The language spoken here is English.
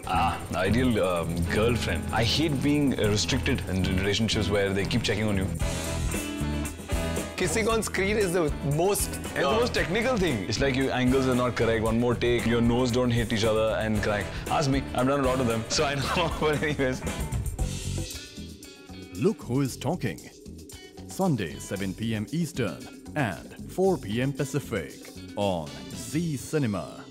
Ideal girlfriend. I hate being restricted in relationships where they keep checking on you. Kissing on screen is the most technical thing. It's like your angles are not correct. One more take, your nose don't hit each other and crack. Ask me, I've done a lot of them, so I know. But anyways. Look Who is Talking. Sunday, 7 p.m. Eastern and 4 p.m. Pacific on Zee Cinema.